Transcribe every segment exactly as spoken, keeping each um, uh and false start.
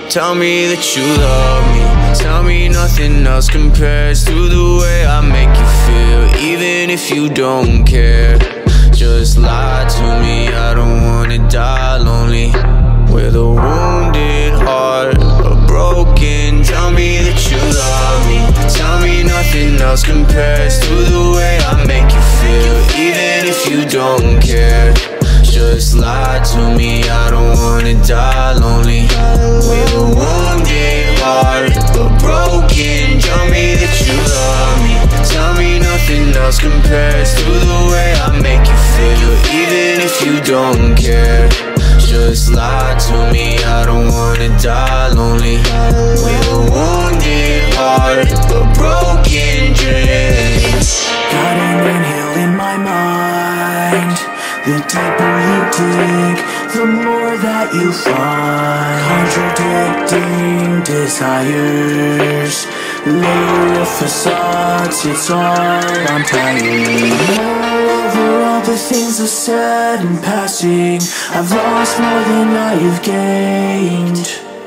Tell me that you love me. Tell me nothing else compares to the way I make you feel, even if you don't care. Just lie to me, I don't wanna die lonely, with a wounded heart, a broken. Tell me that you love me. Tell me nothing else compares to the way I make you feel, even if you don't care. Just lie to me, I don't wanna die lonely, with a wounded heart, a broken. Tell me that you love me. Tell me nothing else compares to the way I make you feel, even if you don't care. Just lie to me, I don't wanna die lonely, with a wounded heart, a broken dream. Got an inhale in my mind. The deeper you dig, the more that you find contradicting desires, layer of facades, it's all I'm tired. Moreover, all the things I've said in passing, I've lost more than I've gained.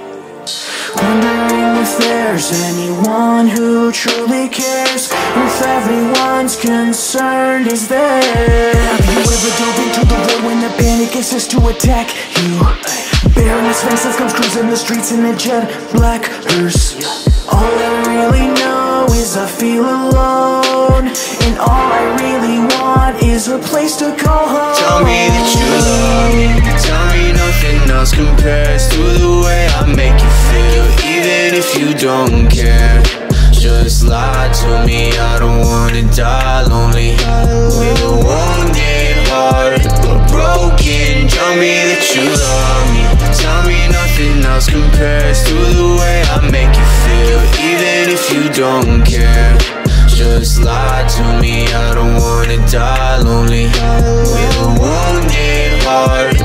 Wondering if there's anyone who truly cares, if everyone's concerned is there. Have you ever dove into the void when the panic insists to attack you? Bareness faces comes cruising the streets in a jet black hearse. All I really know is I feel alone, and all I really want is a place to call home. Tell me that you love me. Tell me nothing else compares to the way I make you feel, even if you don't care. Just lie to me, I don't wanna die lonely, with a wounded heart, a broken. Tell me that you love me. Tell me nothing else compares to the way I make you feel, even if you don't care. Just lie to me, I don't wanna die lonely, with a wounded heart,